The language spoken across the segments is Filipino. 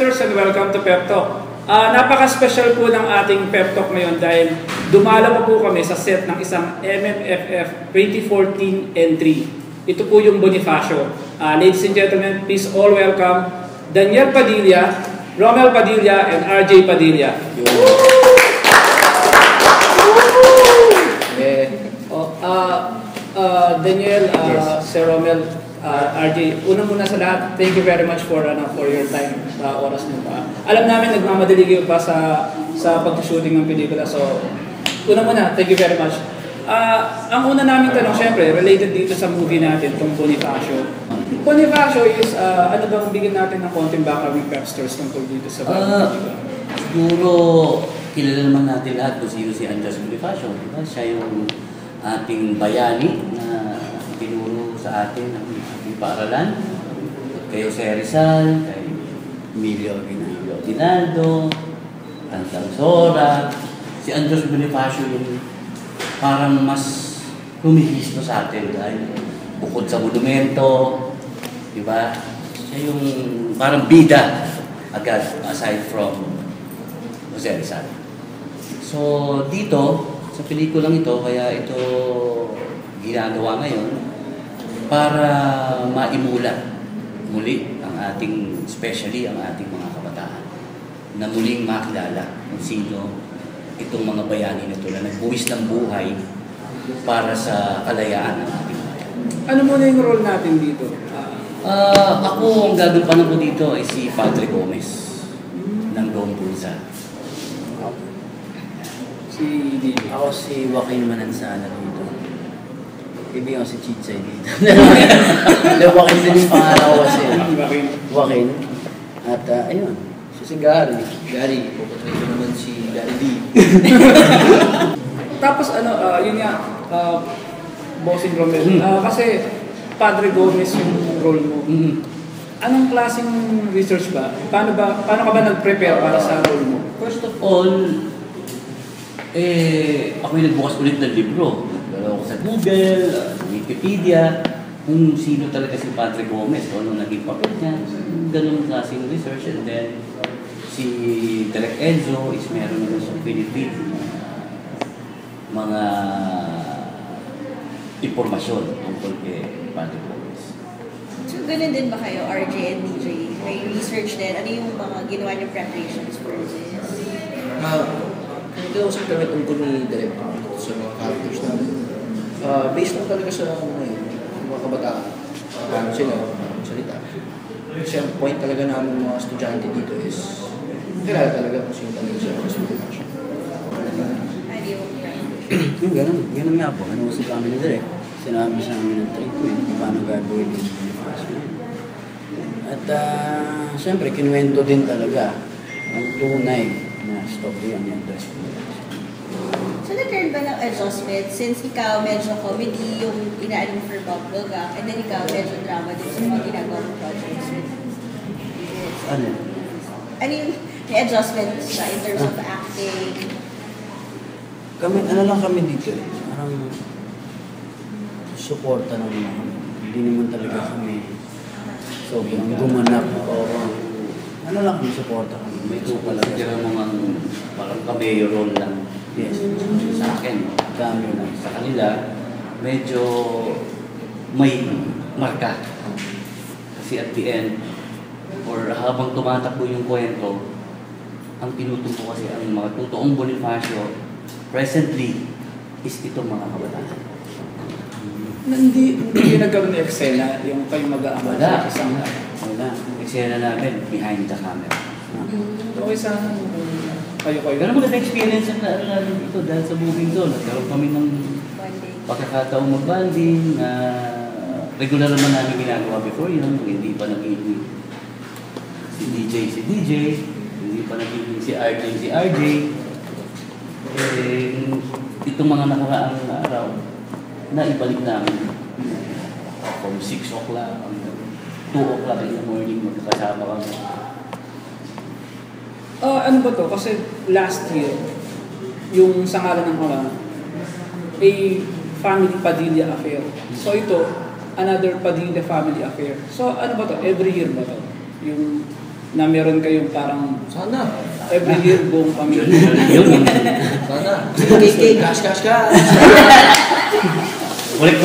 Pepsters and welcome to PEPtalk. Napaka-special po ng ating PEPtalk ngayon dahil dumala po kami sa set ng isang MMFF 2014 entry. Ito po yung Bonifacio. Ladies and gentlemen, please all welcome Daniel Padilla, Rommel Padilla, and RJ Padilla. Daniel, Sir Rommel, RJ, una muna sa lahat, thank you very much for your time, oras mo pa. Alam namin nagmamadali kayo pa sa pag-shooting ng pelikula, so una muna, thank you very much. Ang una namin tanong, syempre, related dito sa movie natin, itong Bonifacio. Bonifacio is, ano bang bigyan natin ng konting background ng Pepsters tungkol dito sa pelikula? Siguro, kilala naman natin lahat kung sino si RJ Bonifacio. Diba? Siya yung ating bayani na tinuro sa atin ng ating paaralan. Kayo si Rizal, kay Emilio Aguinaldo, Antang Sora, si RJ Bonifacio yung parang mas humihisto sa atin dahil bukod sa monumento, diba? Siya yung parang bida agad aside from Jose Rizal. So dito, sa pelikulang ito, kaya ito ginagawa ngayon para maimula muli ang ating, especially ang ating mga kabataan, na muling makilala kung sino itong mga bayani na ito na nagbuwis ng buhay para sa kalayaan ng ating bayan. Ano muna yung role natin dito? Ako, ang gagampanan ko dito ay si Padre Gomez ng Don Bulsa. Ako si Joaquin Manansana dito. Ibig ako si Chichay dito. Joaquin din yung pangalan ko kasi. Joaquin. At ayun, si Gary. Pupatray ko naman si Gary D. Tapos yun nga, Bossing Rommel. Kasi Padre Gomez yung role mo. Anong klaseng research ba? Paano ka ba nag-prepare para sa role mo? First of all, ako yung nagbukas ulit ng libro. Nagdala ako sa Google, Wikipedia, kung sino talaga si Padre Gomez, o anong naging papel niya. Ganun klaseng research. And then, si Direk Enzo is meron naman sa Philippines mga impormasyon tungkol kay Padre Gomez. So, ganun din ba kayo, RJ and DJ? May research din? Ano yung mga ginawa niyo preparations for this? Ito sa kami tungkol ni Direk sa mga characters namin. Based lang talaga sa mga kabataan. Paano sila salita. Kasi ang point talaga namin mga estudyante dito is kilala talaga kung sino talaga siya sa Bonifacio. Ganun nga po. Usap kami ni Direk. Sinabi sa amin ng treatment kung paano gagawin yung Bonifacio. At siyempre, kinuwento din talaga ang tunay na story ang Andres Bonifacio. So, nag-turn ba ng adjustment since ikaw medyo comedy yung inaanin for Bob Loga and then ikaw medyo drama din sa mga ginagawa ng projects with Ano? Ano yung may adjustment siya in terms of acting? Ano lang kami dito eh. Parang suporta lang naman. Hindi naman talaga kami sobrang gumanap o ano lang kami suporta kami. May ito pala kaya mga parang cameo role lang. Yes. Sa akin, Cameo lang. sa kanila, medyo may marka. Kasi at the end, or habang tumatakbo yung kwento, ang tinutumpo kasi ang mga totoong Bonifacio presently is itong mga kabataan. Hindi nagkaroon ng eksena yung kayo mag-aama sa isang Wala. Eksena namin behind the camera. Okay sa kayo. Ganun ko na-experience ang namin dito dahil sa moving doon. Nagkaroon kami ng pagkakataong mag-banding na regular naman namin ginagawa before yun. Hindi pa nagiging si DJ, hindi pa nagiging si RJ. Itong mga nakaraang araw, naibalik namin from 6 o'clock hanggang 2 o'clock in the morning magkakasama kami. Ano ba to? Kasi last year, yung sa ngalan ng a family Padilla affair. So ito, another Padilla family affair. So ano ba to? Every year ba to? Yung na meron kayong parang Sana. every year buong pamilya. Sana. KK, cash. Kulik.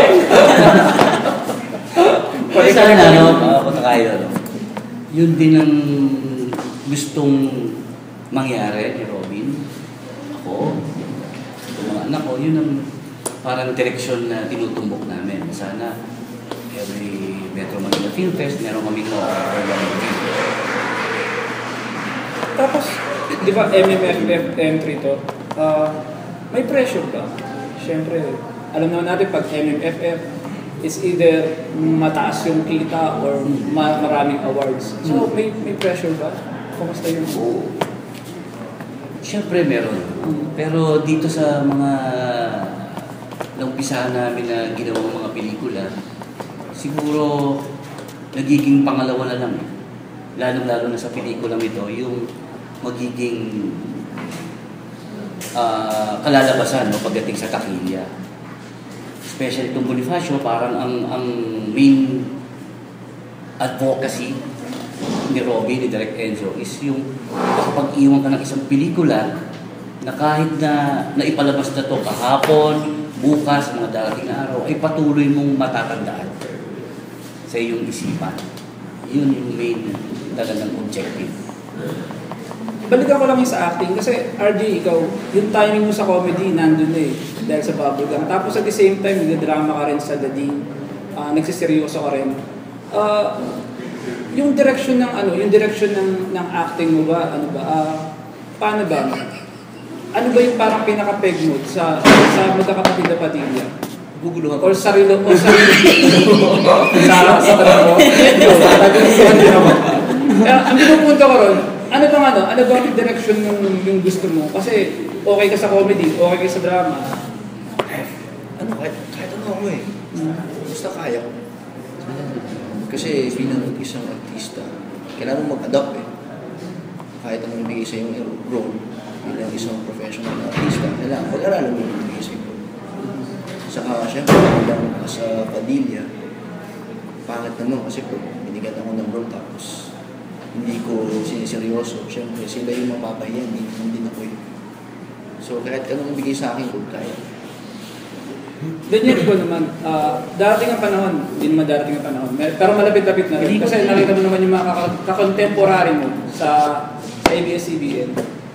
Sana, ako tayo, yun din ang gustong mangyari ni Robin. Ako, yung mga anak ko, yun ang parang direksyon na tinutumbok namin. Sana, every Metro Manila Film Fest, meron kaming Tapos, di ba MMFF entry to? May pressure ba? Siyempre, alam naman natin pag MMFF, is either mataas yung kita or maraming awards. So, may pressure ba? Kumusta yun? Siyempre meron. Pero dito sa mga naumpisahan namin na ginawang mga pelikula, siguro nagiging pangalawa na lang. Lalo-lalo na sa pelikulang ito, yung magiging kalalabasan pagdating sa takilya. Especially itong Bonifacio, parang ang main advocacy ni Robby, ni Direk Enzo, is yung kapag-iwan ka ng isang pelikula na kahit na naipalabas na ito kahapon, bukas, mga darating na araw, ay patuloy mong matatandaan sa iyong isipan. Yun yung main talagang objective. Balikan ko lang yung sa acting kasi RJ, ikaw, yung timing mo sa comedy nandun na dahil sa bubblegum. Tapos at the same time, nag-drama ka rin sa dating, nagsiseryoso ka rin. Yung direction ng acting mo ba, paano ba? Ano ba yung parang pinaka-peg mo sa magkakapatid na Padilla? Guguluhan Or sarili sa trabaho? Ang pinupunto ko ron, ano bang direction yung gusto mo? Kasi okay ka sa comedy, okay ka sa drama. Kahit ano ako basta kaya ko. Kasi bilang isang artista, kailangan mo mag-adapt Kahit anong ibigay sa yung role, bilang isang professional na artista, kailangan pag-aralan mo yung ibigay sa iyo. Saka syempre, bilang sa Padilla, pangit naman kasi po, binigyan ako ng role tapos hindi ko siniseryoso. Siyempre, sila yung mapapahiya, hindi na ko yun. So, kahit anong ibigay sa akin, kaya. Ganyan ko naman, darating ang panahon, hindi naman darating ang panahon, pero malapit-lapit na rin. Kasi nakita mo naman yung mga kakontemporary mo sa abs-cbn.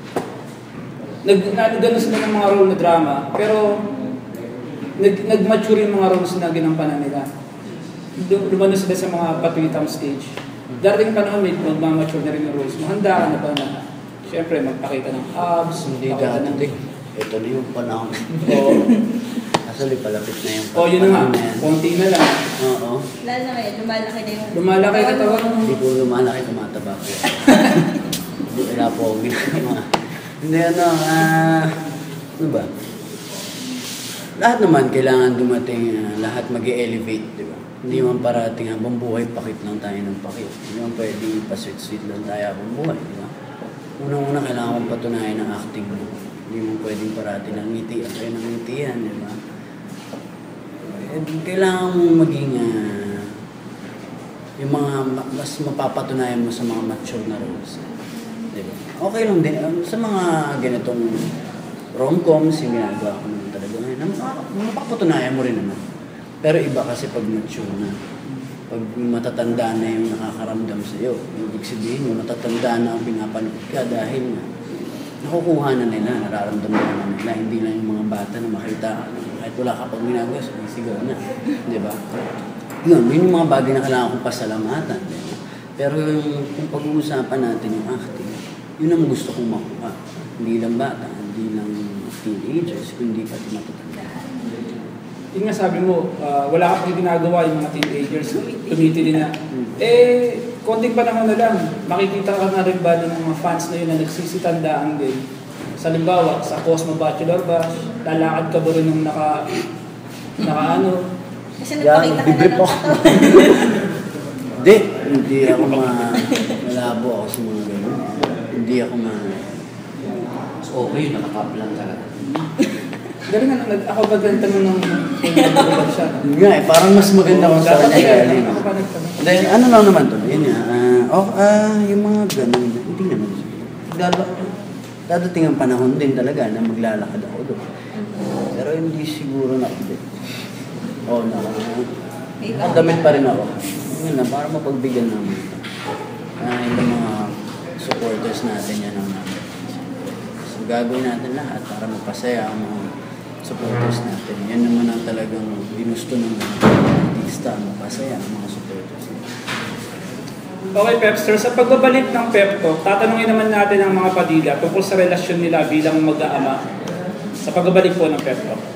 Nagano sila ng mga role na drama, pero nag-mature yung mga roles na ginampanan nila. Lumano sila sa mga patwitang stage. Darating panahon, may magmamature na rin yung roles mo. Handa ka na ba na, siyempre, magpakita ng abs, Hindi dati. Ito na yung panahon. Actually, palapit na yung yun na nga. Konti na lang. Oo. Lalo na ngayon, lumalaki na yung... Lumalaki ka tawag mo. Hindi po lumalaki, tumataba po. Hindi wala po ako ginagawa. Hindi ano ba? Lahat naman kailangan dumating, lahat mag-elevate, di ba? Hindi man parating habang buhay, pakit lang tayo ng pakit. Hindi man pwedeng pa-sweet-sweet lang tayo habang buhay, di ba? Unang-una kailangan mong patunayan ng acting mo. Hindi mo pwedeng parating ng ngiti at kayo ng ngitian, di ba? Kailangan mong maging yung mga mas mapapatunayan mo sa mga mature na roles. Di ba? Okay lang din. Sa mga ganitong rom-coms, yung ginagawa ko naman talaga ngayon, mapapatunayan mo rin naman. Pero iba kasi pag mature na. Pag matatanda na yung nakakaramdam sa iyo, ibig sabihin mo, matatanda na ang pinapanood ka dahil nakukuha na nila, nararamdaman na nila, hindi lang yung mga bata na makita kahit wala ka pag ginagawa, sigaw na. Di ba? Yun yung mga bagay na kailangan kong pasalamatan. Diba? Pero kung pag-uusapan natin yung acting, yun ang gusto kong makuha. Hindi lang bata, hindi lang teenagers, kundi pati matatanda. Yung nga sabi mo, wala ka pang ginagawa yung mga teenagers, tumitili na. Konting panahon na lang, makikita ka na rin ba ng mga fans na yun na nagsisitandaan din. Sa limbawa, sa Cosmo Bachelor Bash, lalakad ka ba rin ng naka Kasi nagpakita ka na ng katawan. Hindi ako malabo ako sa mga ganun. Hindi ako Okay, nakakap lang talaga. Galing nga, ako ba ganito nung nag-ubad siya? Nga parang mas maganda ko sa kanya galing. Ako pa nagtanong. Then, ano lang naman to, yun nga, yung mga ganun, hindi naman siya. Dadating ang panahon din talaga na maglalakad ako doon. Pero hindi siguro na update. Damit pa rin ako. Yun na, para mapagbigyan namin. Yung mga supporters natin yan ang namin. So, gagawin natin lahat para mapasaya ang mga supporters natin. Yan naman ang talagang ginusto ng mga artista, mapasaya ang mga supporters natin. Okay, Pepster, sa pagbabalik ng PEPtalk, tatanungin naman natin ang mga Padilla tungkol sa relasyon nila bilang mag-aama sa pagbabalik po ng PEPtalk.